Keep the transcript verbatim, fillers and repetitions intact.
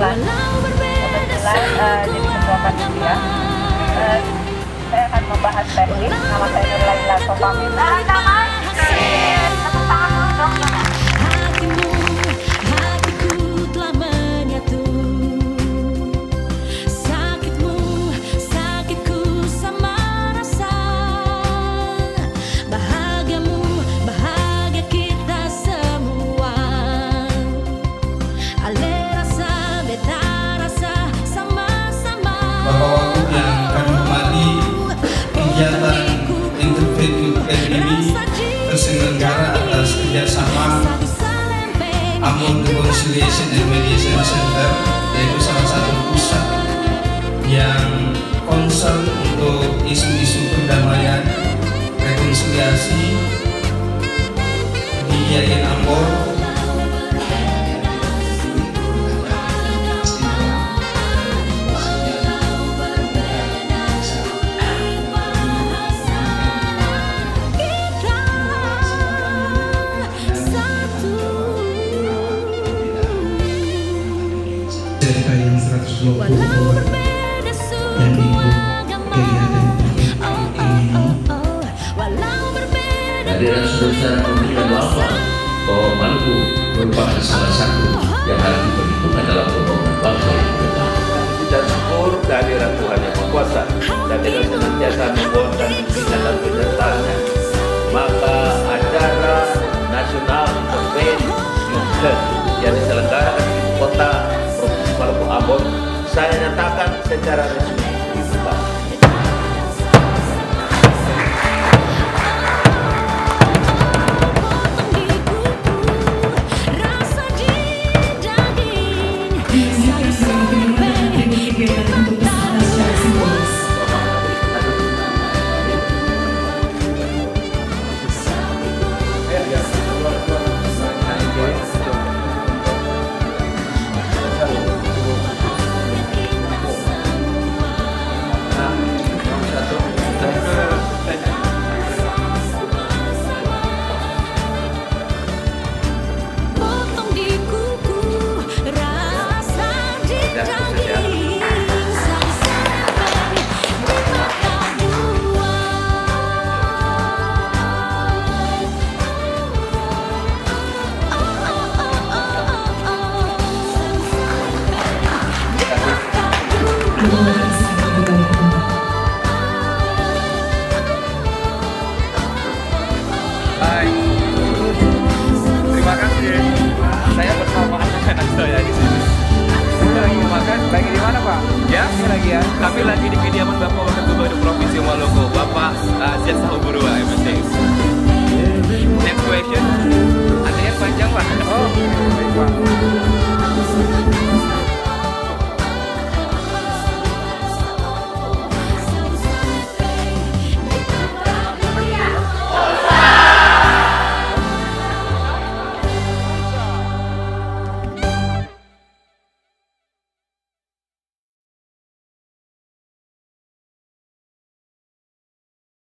kebetulan kebetulan uh, jadi ketua panitia. Uh, saya akan membahas teknik. Nama saya Nurlaila Sofamina. Tepuk tangan dong. Bapak Wagub yang kami hormati, kegiatan Interfaith Camp ini terselenggara atas kerjasama Ambon Reconciliation and Mediation Center, yaitu salah satu pusat yang concern untuk isu-isu perdamaian, rekonsiliasi di I A I N Ambon. Cerita yang seratus dua puluh dua dan ikut kegiatan ini. Hadiran saudara pemerintah lama bahwa Maluku merupakan salah satu yang harus diperhitungkan dalam pembangunan bangsa yang ke depan. Dan syukur kehadiran Tuhan yang Maha Kuasa dan dengan senantiasa membawakan pimpinan dan penyertaannya, maka acara nasional Interfaith Youth yang diselenggarakan di ibu kota Provinsi Maluku Ambon saya nyatakan secara resmi dibuka. Hai, terima kasih. Saya bersama anak-anak saya di sini. Lagi makan? Lagi di mana, Pak? Ya, ini lagi ya. Kami lagi di kediaman Bapak Wakil Gubernur Provinsi Maluku, Bapak uh, Ziad Sahuburua M S. Next question.